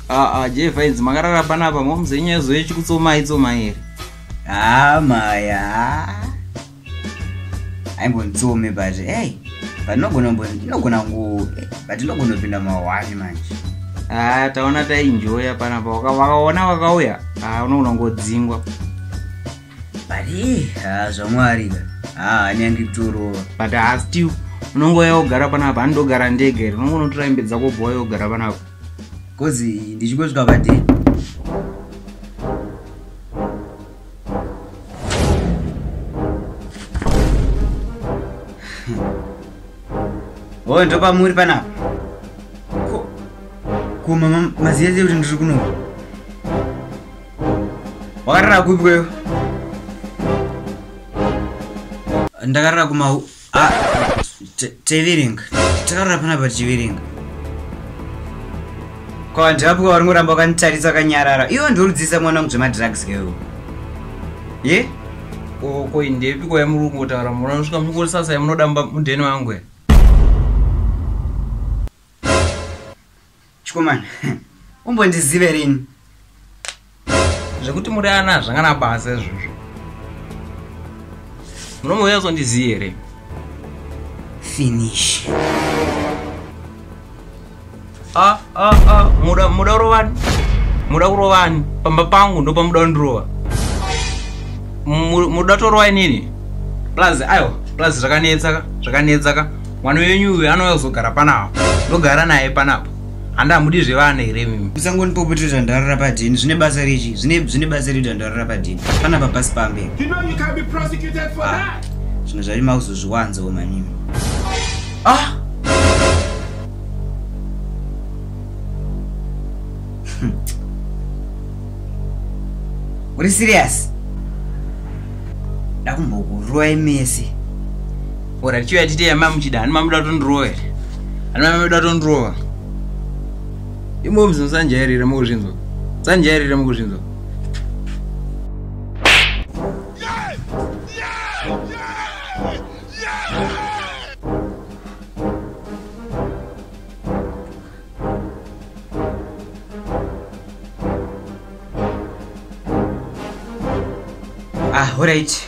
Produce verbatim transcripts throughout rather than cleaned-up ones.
Ah ah je vibes makarara panapa momuzenya zoechi kutsoma itsoma here. Ah maya. Aimbo ntsome but hey. But nogona mboni nogona ngu but nogona pinda mawani manje. Ah taona ta enjoy panapa wakaona wakauya. Ah unoona ngodzingwa. But eh ah zvamwari. Ah nyangi turo. But ah still unongoya kugara panapa andogara ndege unongonotora imbe dzako boyo kugara panapa. Kozi ndichikosvika pati. Oh ndopa muri panapa. Ko ko mama maziyazi kuti ndiri kuno. Wakarara kupi kweyo? Ndakarara kuma ah Teviring. Takarara panapa Teviring. Kwa ndapo kwa ngoramba kantarisa kanyarara. Iwo ndikudzisa mwana ngzema drugs keyo. Ye? Ko ko indepi ko yamurungu tara munosvika mungosasa yamunodamba mundeni wangu. Chikomana. Umbondizive rini? Zvekuti muri ana zvangana basa izvozvo. Munomoya zondiziye here. Finish. Ah ah ah muda muda rovani. Muda kurovani pamba pangu ndo pamuda ndrova. Muda torova nini? Plus ayo, plus zvakanetsa, zvakanetsa ka. Mwana wenyu uyu anouya kuzogara panapa. Ndogara naye panapa. Anda mudi zvevana here mimi. Usangondipopotera ndarara padini. Zvine basa richi, zvine zvine basa richi ndarara padini. Panapa pasi pambe. You know you can't be prosecuted for that. Zvino zvari mauzozviwanza omanimi. Ah! Uri serious? Ndakumbokuroa Messi. Ora chiya tite yama muchida ani mamuda tondrowa here. Ani mamuda tondrowa. Imo muzonsanjairira mukuzvinzwa. Sanjairira mukuzvinzwa. Ah, alright.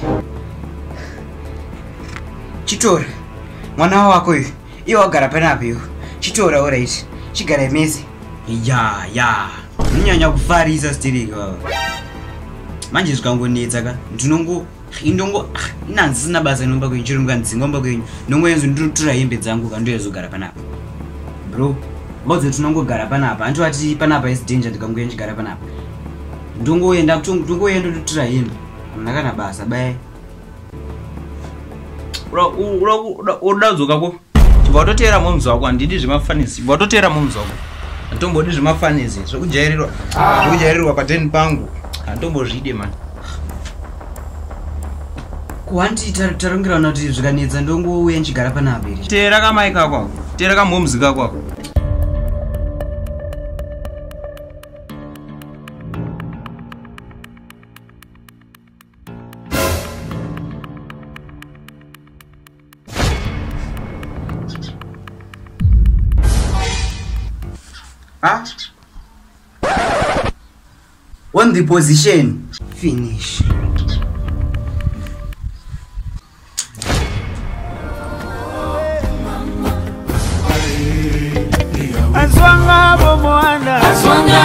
Chitora. Mwana wako uyu. Iye wagara panapa iyo. Chitora alright. Chigara Messi. Ya, ya. Unyanya kufarisa stiriki baba. Manje zvikangonetsa ka. Ndinongo indongo inanzi sina basa nomba kwenyu mukandzinga omba kwenyu. Ndongoyenzo ndinotora hembe dzangu kandoyezogara panapa. Bro, mbodzo tinongogara panapa. Andiwati panapa is danger ndikangoenda chigara panapa. Ndongoenda ndongoenda ndotora hembe. Ndakana basa bye. Ura ura udadzoka ko. Chibototera mumzi wako andidi zvimafanisi. Chibototera mumzi wako. Antombodi zvimafanisi. Zvokujairirwa. Zvokujairirwa pateni pangu. Antombozvide man. Kwanti tarongera kuti zvikanetsa ndongouya nchigara panapa iri. Tera kamai kako. Tera kamumzi kako. Ah? On the position. Finish. Aswanga bomoanda. Aswanga